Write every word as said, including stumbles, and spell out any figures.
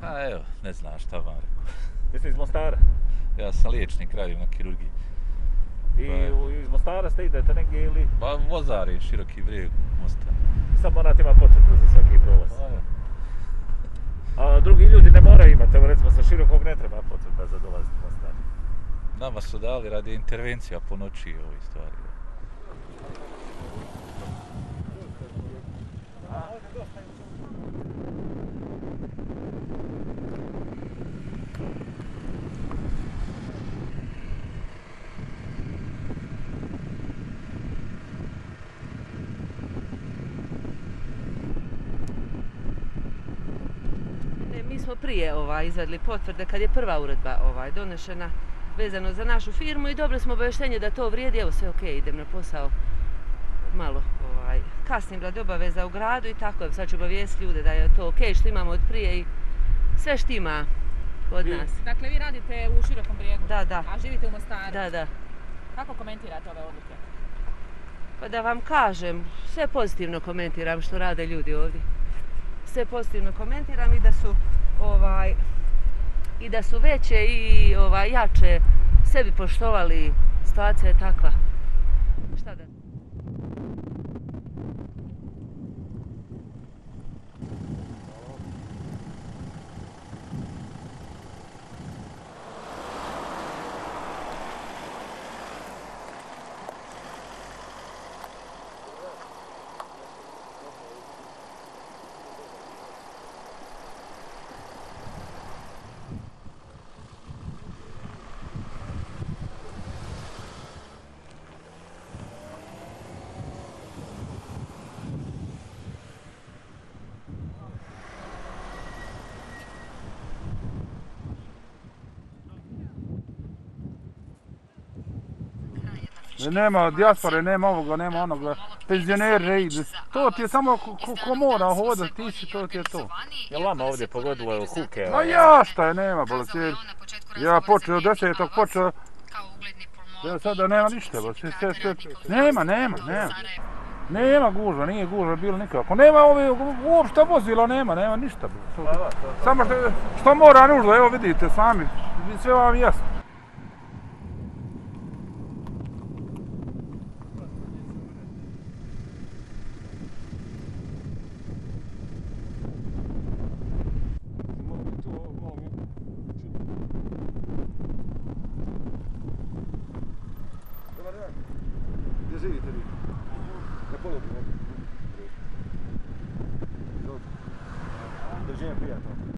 A evo, ne znam šta vam rekao. Jeste iz Mostara? Ja sam liječnik, radim na kirurgiji. I u, iz Mostara ste idete negdje ili? Pa Vozari, Široki Brijeg, Mostar. Sad morate imati potvrdu za svaki prolaz. Pa evo. A drugi ljudi ne moraju imati, evo recimo sa Širokog ne treba potvrda za dolaz u Mostar. Nama su dali radi intervencija po noći i ovih stvari. Mi smo prije ovaj, izvadili potvrde kad je prva uredba ovaj, donešena vezano za našu firmu i dobili smo obavještenje da to vrijedi, evo sve ok, idem na posao malo ovaj, kasnim radi obaveza u gradu i tako, evo sad ću obavijestiti ljude da je to ok što imamo od prije i sve štima kod nas. Dakle, vi radite u Širokom Brijegu, da, da. A živite u Mostaru. Da, da. Kako komentirate ove odluke? Pa da vam kažem, sve pozitivno komentiram što rade ljudi ovdje. Sve pozitivno komentiram i da su ovaj i da su veće i ovaj jače sebi poštovali, situacija je takva. Šta da? Nema dijaspore, nema ovoga, nema onoga, penzioneri idu. To ti je samo ko, ko mora hodati, ti si, to ti je to. Jel vama ovdje pogodilo huke? Ma ja šta je, nema bolesti. Ja počeo desetog, počeo... Ja sada nema ništa, sve, sve, sve. Nema, nema, nema. Nema gužva, nije gužva bilo nikako. Nema ove, uopšte vozila, nema, nema ništa. Samo što, što mora nužno, evo vidite sami, sve vam jasno. Gdje živite vi? Na Pologu, ne?